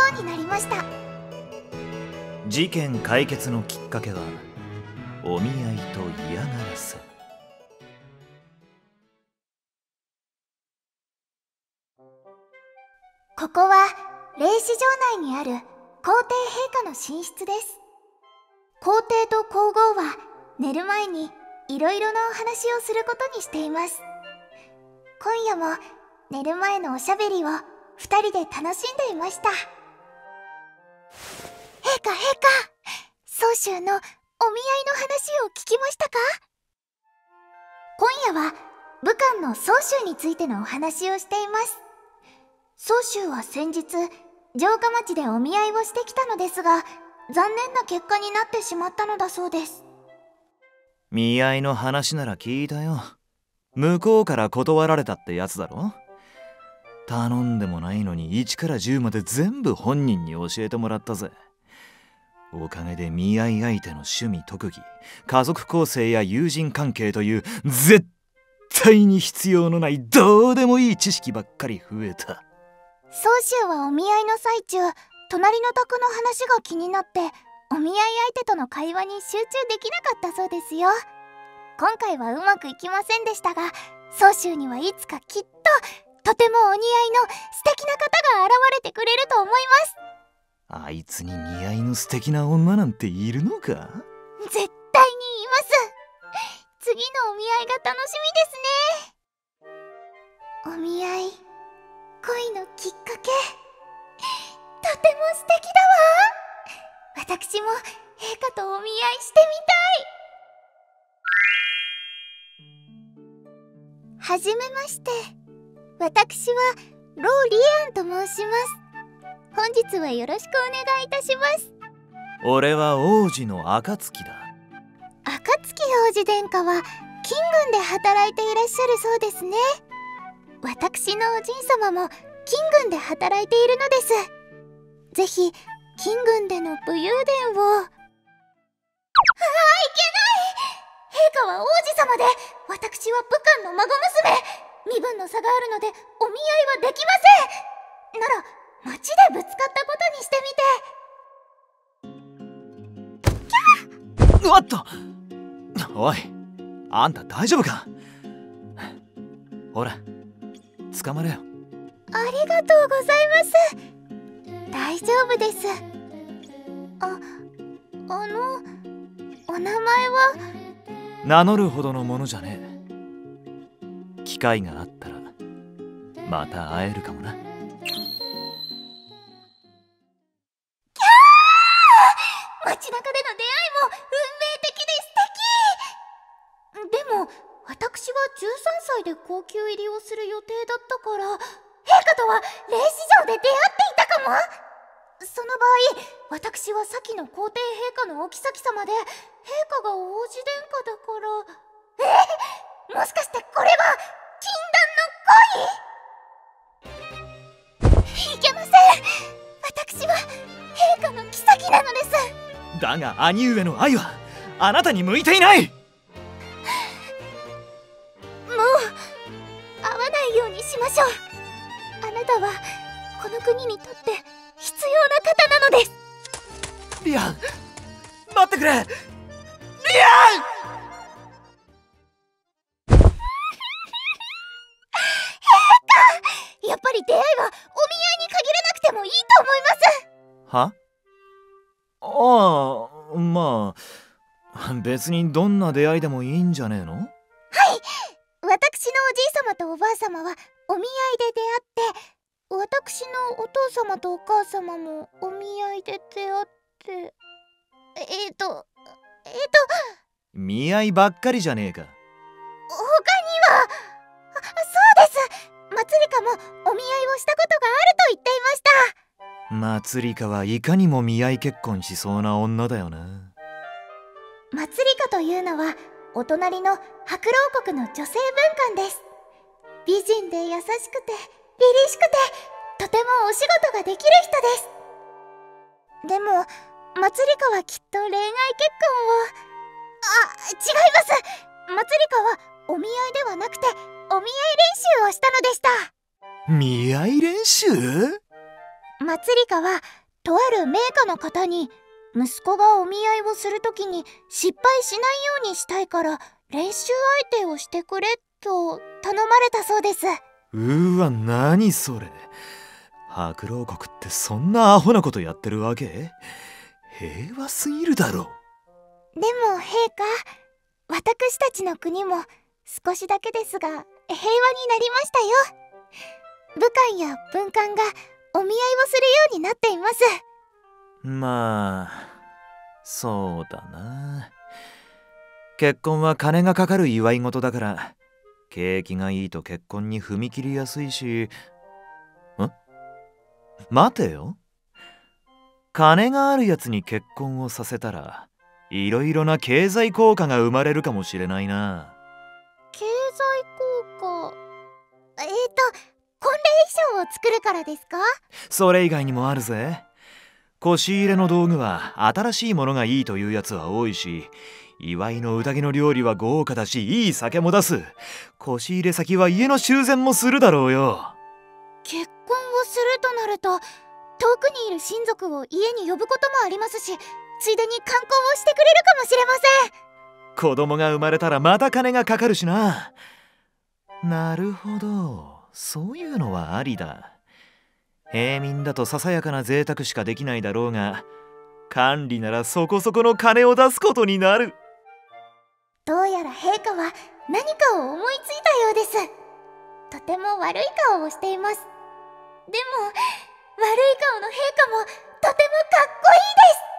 うになりました。 事件解決のきっかけはお見合いと嫌がらせ。 ここは霊視城内にある皇帝陛下の寝室です。皇帝と皇后は寝る前にいろいろなお話をすることにしています。今夜も寝る前のおしゃべりを二人で楽しんでいました。陛下、宗州のお見合いの話を聞きましたか？今夜は武漢の宗州についてのお話をしています。宗州は先日城下町でお見合いをしてきたのですが、残念な結果になってしまったのだそうです。 見合いの話なら聞いたよ。向こうから断られたってやつだろ。頼んでもないのに1から10まで全部本人に教えてもらったぜ。おかげで見合い相手の趣味特技、家族構成や友人関係という絶対に必要のないどうでもいい知識ばっかり増えた。 宗州はお見合いの最中、隣の宅の話が気になってお見合い相手との会話に集中できなかったそうですよ。今回はうまくいきませんでしたが、宗州にはいつかきっととてもお似合いの素敵な方が現れてくれると思います。 あいつに似合いの素敵な女なんているのか？ 絶対にいます。次のお見合いが楽しみですね。お見合い、恋のきっかけ、とても素敵だわ。私も陛下とお見合いしてみたい。はじめまして。私はロー・リアンと申します。本日はよろしくお願いいたします。 俺は王子の暁だ。 暁王子殿下は金軍で働いていらっしゃるそうですね。私のおじい様も金軍で働いているのです。ぜひ金軍での武勇伝を。いけない。陛下は王子様で、私は武漢の孫娘。身分の差があるのでお見合いはできません。なら街でぶつかったことにしてみて。 おっと、おい、あんた大丈夫か？ほら、捕まれよ。 ありがとうございます。大丈夫です。お名前は？ 名乗るほどのものじゃねえ。機会があったらまた会えるかもな。 キャー！街中での出会いも運命的で素敵。でも私は13歳で皇宮入りをする予定だったから、陛下とは霊視城で出会っていたかも。その場合、私は先の皇帝陛下のお妃様で、陛下が王子殿下だから。もしかしてこれは禁断の恋？いけません。私は陛下の妃なのです。 だが兄上の愛はあなたに向いていない。 もう会わないようにしましょう。あなたはこの国にとって必要な方なのです。 リアン、待ってくれ。リアン！ やっぱり出会いはお見合いに限らなくてもいいと思います。 は？ああ、まあ別にどんな出会いでもいいんじゃねえの？はい、 私のおじい様とおばあ様はお見合いで出会って、私のお父様とお母様もお見合いで出会って、 見合いばっかりじゃねえか。 他には、そうです。まつりかもお見合いをしたことがあると言っていました。 まつりかはいかにも見合い結婚しそうな女だよな。 まつりかというのはお隣の白老国の女性文官です。美人で優しくて凛々しくて、とてもお仕事ができる人です。でもまつりかはきっと恋愛結婚を。違います。まつりかはお見合いではなくてお見合い練習をしたのでした。 見合い練習？ ままつりかはとある名家の方に息子がお見合いをするときに失敗しないようにしたいから練習相手をしてくれと頼まれたそうです。 わ、何それ。白老国ってそんなアホなことやってるわけ？平和すぎるだろ。 でも陛下、私たちの国も少しだけですが平和になりましたよ。武官や文官がお見合いをするようになっています。 まあそうだな。結婚は金がかかる祝い事だから景気がいいと結婚に踏み切りやすいし。待てよ。金があるやつに結婚をさせたらいろいろな経済効果が生まれるかもしれないな。 経済効果。婚礼衣装を作るからですか？ それ以外にもあるぜ。腰入れの道具は新しいものがいいというやつは多いし、祝いの宴の料理は豪華だし、いい酒も出す。腰入れ先は家の修繕もするだろうよ。 結婚をするとなると遠くにいる親族を家に呼ぶこともありますし、ついでに観光をしてくれるかもしれません。 子供が生まれたらまた金がかかるしな。なるほど、そういうのはありだ。平民だとささやかな贅沢しかできないだろうが、管理ならそこそこの金を出すことになる。 どうやら陛下は何かを思いついたようです。とても悪い顔をしています。でも悪い顔の陛下もとてもかっこいいです。